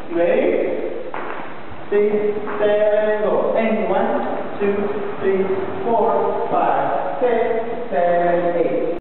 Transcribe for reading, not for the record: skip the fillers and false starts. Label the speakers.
Speaker 1: Ready? 6, 7, go. And 1, 2, 3, 4,